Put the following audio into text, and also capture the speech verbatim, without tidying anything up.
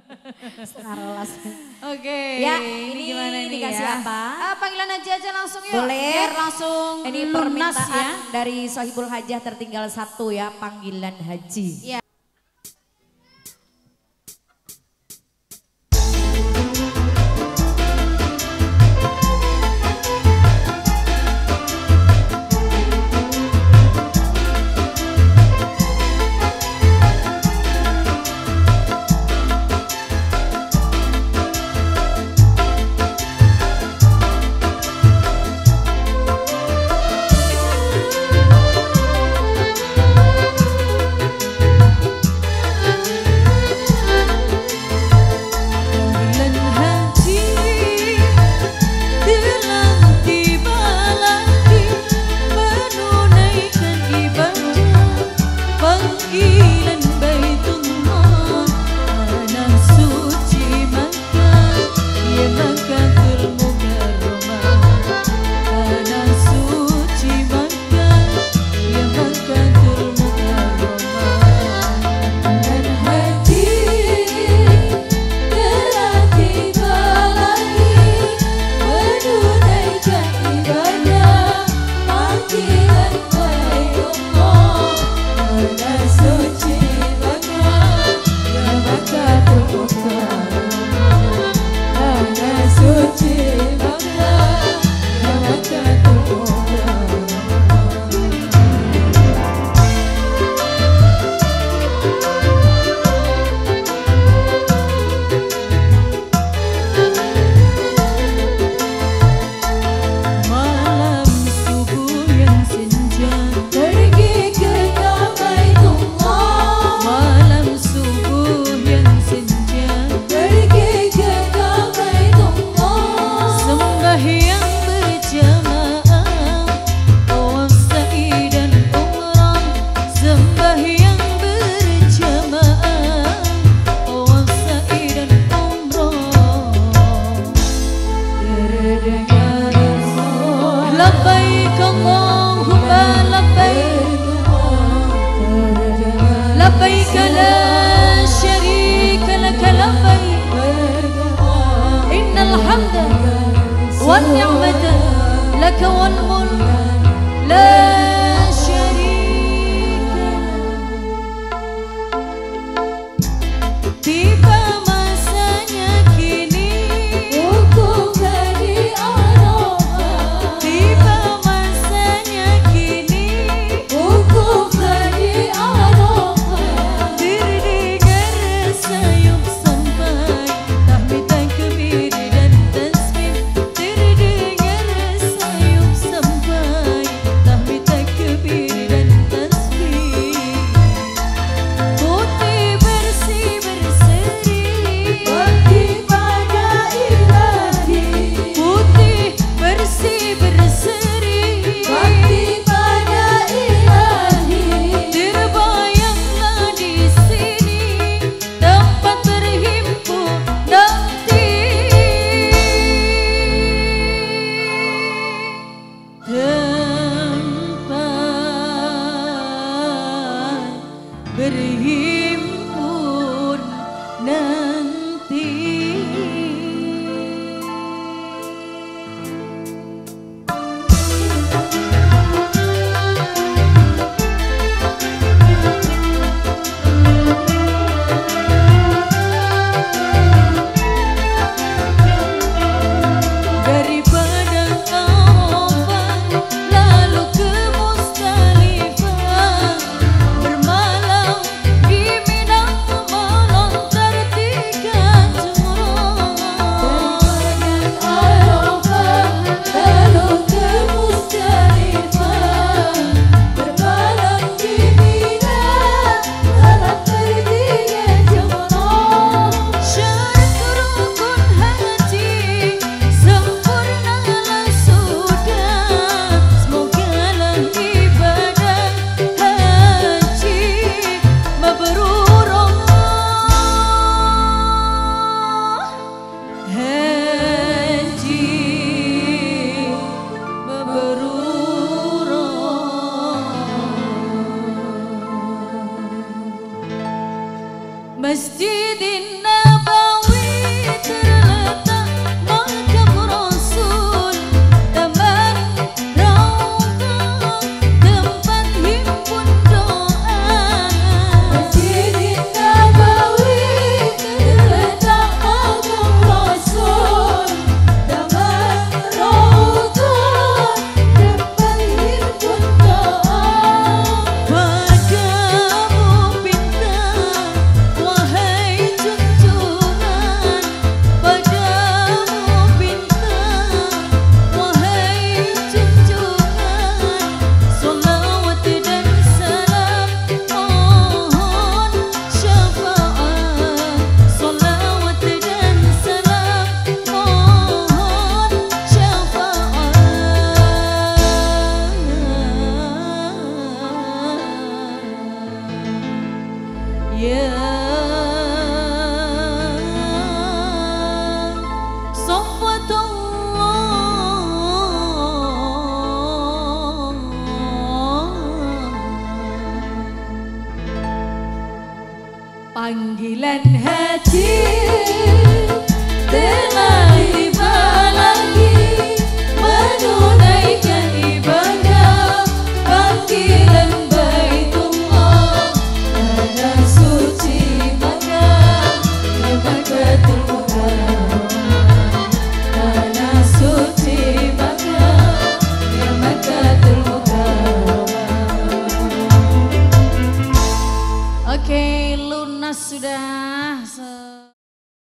Setengah rolas. Oke. Ya, ini, ini gimana nih dikasih ya? apa? Ah, panggilan aja aja langsung yuk. Boleh. Biar langsung Ini lunas permintaan ya. dari Sohibul Hajah tertinggal satu ya, panggilan haji. Ya. لبيك لا شريك لك لبيك إن الحمد والنعمة لك والملك لا شريك لك. Tiba masanya kini wukufnya di Arafah. Tiba masanya kini wukufnya di Arafah. Terdengar sayup sampai tahmid takbir dan tasbih. Terdengar sayup sampai tahmid takbir dan tasbih. Putih bersih berseri Panggilan hati telah tiba.